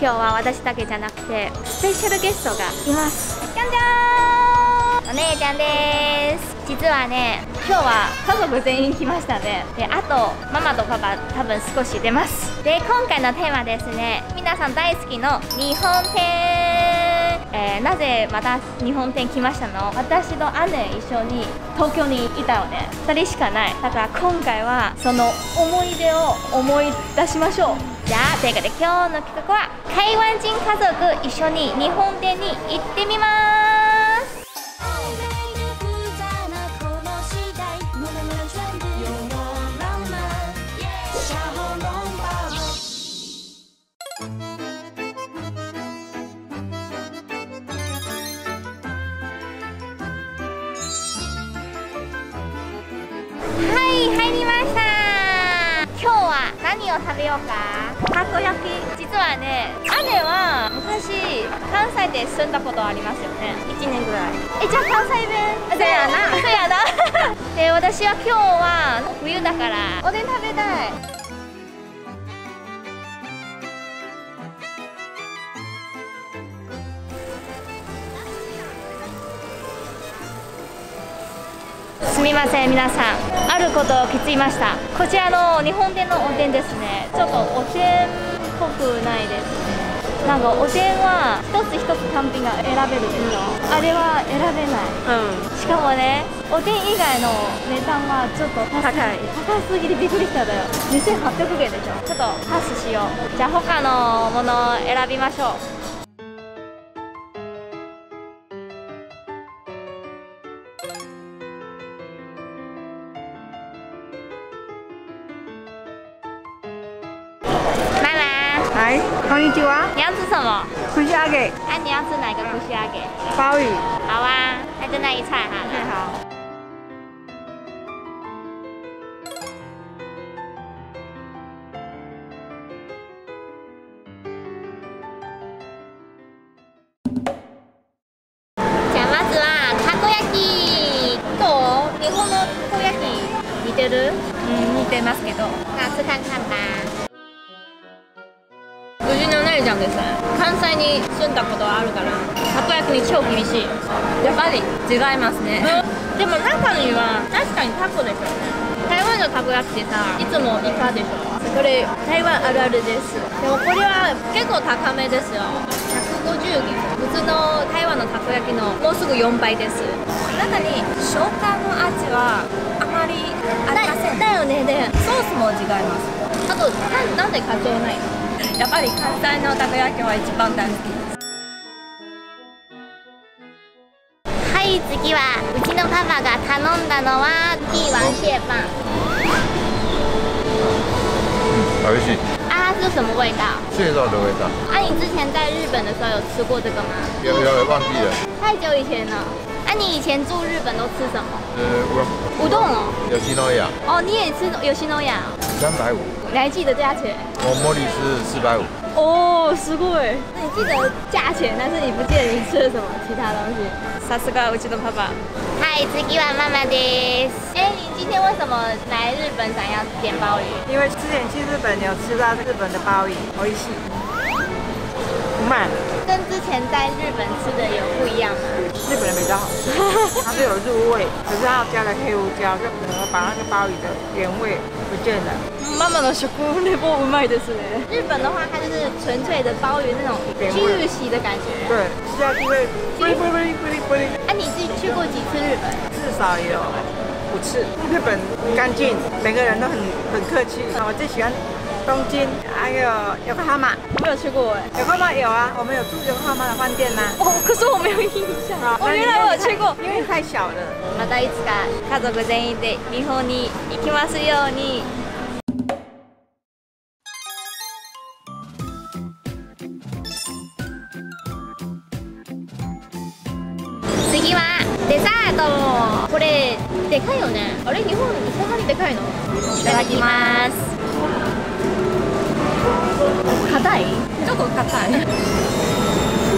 日は私だけじゃなくてスペシャルゲストがいます。じゃんじゃーん、お姉ちゃんです。実はね、今日は家族全員来ましたね。で、あとママとパパ多分少し出ます。で、今回のテーマですね、皆さん大好きの日本展。なぜまた日本展来ましたの？私と姉一緒に東京にいたよね。2人しかない。だから今回はその思い出を思い出しましょう。じゃあ、ということで今日の企画は台湾人家族一緒に日本展に行ってみます。はい、入りました。今日は何を食べようか。たこ焼き。実はね、姉は昔関西で住んだことありますよね。1年ぐらい。じゃあ関西弁。そうやな。そうやな。で、私は今日は冬だからおでん食べたい。すみません、皆さん、あることを気づきました。こちらの日本店のおでんですね、ちょっとおでんっぽくないですね。なんかおでんは一つ一つ単品が選べるでしょ。あれは選べない。しかもね、おでん以外の値段はちょっと高すぎてびっくりしただよ。2800円でしょ。ちょっとパスしよう。じゃあ他のものを選びましょう。 来，こんにちは。 你要吃什么？ 串虾给。 你要吃哪个串虾给？ 鲍鱼。 好啊，那就那一菜好了。 好。 じゃあまずはたこ焼き。どう？日本のたこ焼き似てる？ 似てますけど。 那吃看看吧。 うちの姉ちゃんですね、関西に住んだことがあるからたこ焼きに超厳しい。やっぱり違いますね。でも中には確かにタコでしょうね。台湾のたこ焼きってさ、いつもイカでしょ。これ台湾あるあるです。でもこれは結構高めですよ。150元。普通の台湾のたこ焼きのもうすぐ4倍です。中に生姜の味はあまりありません。だよね。でソースも違います。あとなんでカツオないの？やっぱり関西のたこ焼きは一番大好きです。 はい、次はうちのパパが頼んだのは帝王蟹棒。 美味しい。 它是什么味道？ 蟹肉的味道。 你之前在日本的时候有吃过这个吗？ 有忘记了。 太久以前了。你以前住日本都吃什么？ 乌冬哦。 有西诺亚。 你也吃有西诺亚 350。 你还记得价钱？ 我茉莉是450。 すごい。你记得价钱，但是你不记得你吃了什么其他东西。 さすがうちのパパ。 はい、次はママです。你今天为什么来日本想要点鲍鱼？ 因为之前去日本有吃到日本的鲍鱼，美味しい。不慢。 跟之前在日本吃的有不一样吗？ 日本的比较好吃，它是有入味，可是它加了黑胡椒，就可能把那个鲍鱼的原味不见了。 ママの食レポうまいですね。 日本的话，它就是纯粹的鲍鱼那种巨洗的感觉。 对，吃下去会啵哩啵哩啵哩啵哩。 你自己去过几次日本？ 至少有5次。日本干净，每个人都很客气。我最喜欢东京，还有横浜。 我没有去过哎。 横浜有啊，我们有住横浜的饭店呐。 可是我没有印象。原来我有去过， 因为太小了。 またいつか家族全員で日本に行きますように。次はデザート。これでかいよね。あれ、日本そんなにでかいの？いただきます。硬い？ ちょっと硬い。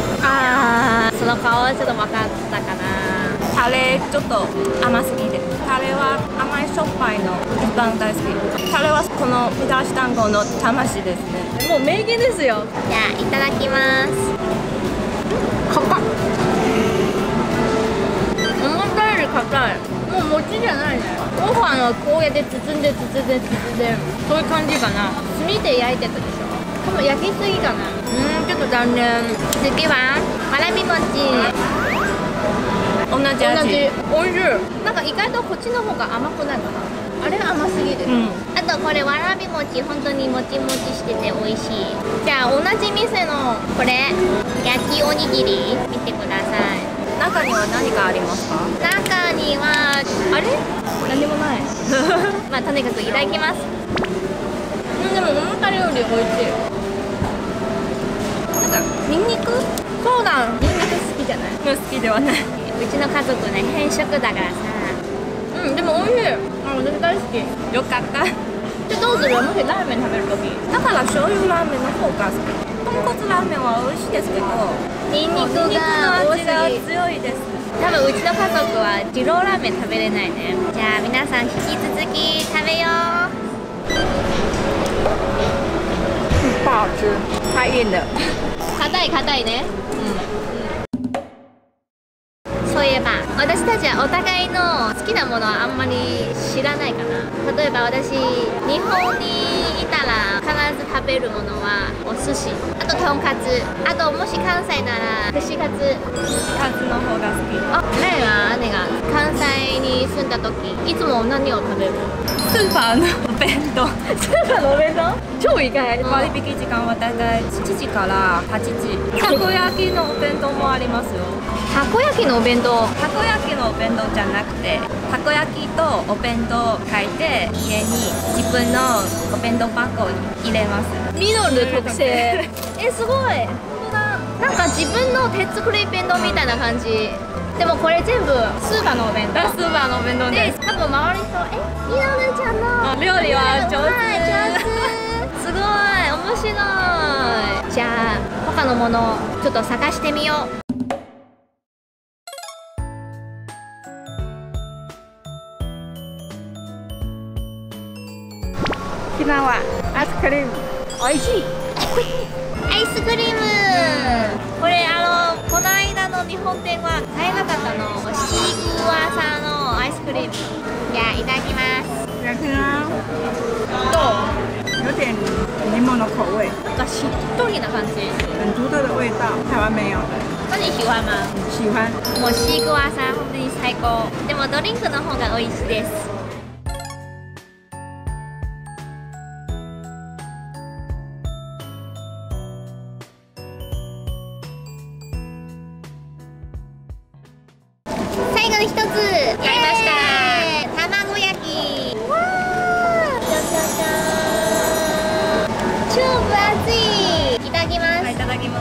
その顔はちょっと分かったかな。 タレちょっと甘すぎて、 タレは甘いしょっぱいの一番大好き。タレはこのみたらし団子の魂ですね。もう名言ですよ。 じゃあいただきます。 硬っ。 思ったより硬い。もう餅じゃないね。ご飯をこうやって包んでそういう感じかな。炭で焼いてたでしょ。多分焼きすぎかな。ちょっと残念。 次はわらび餅。 同じ味。おいしい。 なんか意外とこっちの方が甘くないかな。あれ甘すぎる、あとこれわらび餅本当にもちもちしてて美味しい。じゃあ同じ店のこれ焼きおにぎり見てください。 中には何がありますか？ 中にはあれ何もないまあとにかくいただきます。 でも思ったより美味しい。なんかニンニク？そうだ、 ニンニク好きじゃない？ 好きではない。 うちの家族ね偏食だからさ。 でも美味しい。私大好き。よかった。でどうする？もしラーメン食べるとき。だから醤油ラーメンの方が好き。豚骨ラーメンは美味しいですけど、 ニンニクが味が強いです。 多分うちの家族は二郎ラーメン食べれないね。じゃあ皆さん引き続き食べよう。 不好吃，太硬了。 硬いね。そういえば私たちはお互いの好きなものはあんまり知らないかな。例えば私日本にいたら必ず食べるものはお寿司、あととんかつ、あともし関西なら串カツ。 カツの方が好き。 前は姉が関西に住んだ時いつも何を食べる？ スーパーのお弁当。 スーパーのお弁当？超意外。 割引時間はだいたい7時から8時。たこ焼きのお弁当もありますよ。 たこ焼きのお弁当？ たこ焼きのお弁当じゃなくて、たこ焼きとお弁当を書いて家に自分のお弁当箱に入れます。 ミノル特製。すごい。なんか自分の手作り弁当みたいな感じ。でもこれ全部スーパーのお弁当。 スーパーのお弁当です。 多分周りの人ミノルちゃんの料理は上手。 すごい面白い。じゃあ他のものちょっと探してみよう。 沖縄アイスクリーム美味しい。 アイスクリーム、これこの間の日本店は買えなかったの。シークワーサーのアイスクリーム。じゃあいただきます。 いただきます。有点柠檬的口味， なんかしっとりな感じ。 很独特的味道，台湾没有的。 那你喜欢吗？ 喜欢。 もうシークワーサー本当に最高。でもドリンクの方が美味しいです。最後に一つやりました。卵焼き。わー、じゃじゃじゃーん。超分厚い。いただきます。 いただきます。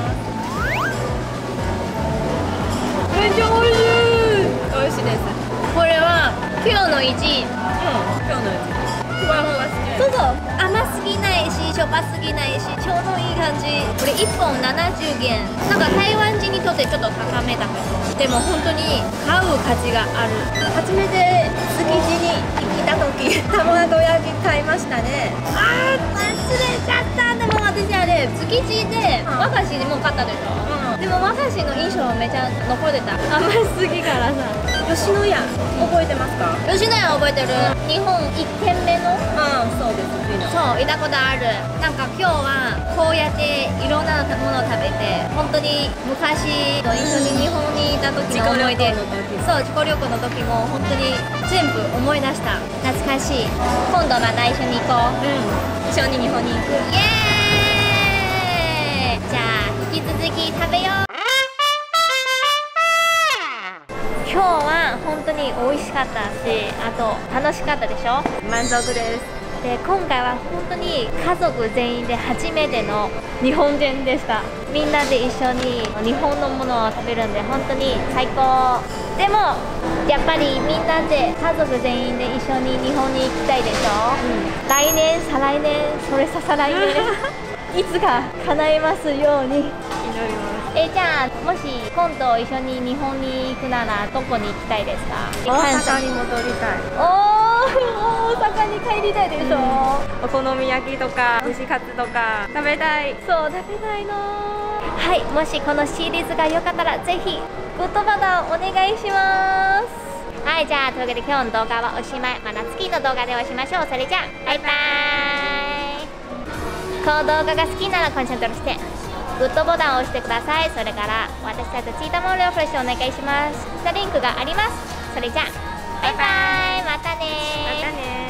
めっちゃ美味しい。 美味しいです。 これは今日の1位。 今日のうち。ふわふわして。 そうそう、甘すぎないししょっぱすぎないしちょうどいい感じ。これ1本70元。なんか台湾人にとってちょっと高めだけど、でも本当に買う価値がある。 初めて築地に来た時、卵焼き買いましたね。 忘れちゃった。でも私あれ築地で和菓子にも買ったでしょ、でも和菓子の印象めちゃ残ってた。甘すぎからさ。 吉野家覚えてますか？ 吉野家覚えてる。日本1軒目の。 そうです。 そう、いたことある。なんか今日はこうやっていろんなものを食べて、本当に昔と一緒に日本にいた時の思い出。そう、自己旅行の時も本当に全部思い出した。懐かしい。今度また一緒に行こう。 一緒に日本に行く。 イエーイ。じゃあ引き続き食べよう。今日は本当に美味しかったし、あと楽しかったでしょ？ 満足です。 で今回は本当に家族全員で初めての日本人でした。みんなで一緒に日本のものを食べるんで本当に最高。でもやっぱりみんなで家族全員で一緒に日本に行きたいでしょ、来年再来年それ再来年いつか叶いますように祈ります。じゃあもし今度一緒に日本に行くならどこに行きたいですか？ 大阪に戻りたい。 大阪に帰りたいでしょ、 お好み焼きとか串カツとか食べたい。 そう食べたいの。はい、もしこのシリーズが良かったらぜひグッドボタンお願いします。はい、じゃあというわけで今日の動画はおしまい。また次の動画でお会いしましょう。それじゃあバイバーイ。この動画が好きならコンチャンネルしてグッドボタンを押してください。それから私たちツイッターもレフレッシュお願いします。リンクがあります。それじゃあバイバーイ、またねー。 またねー。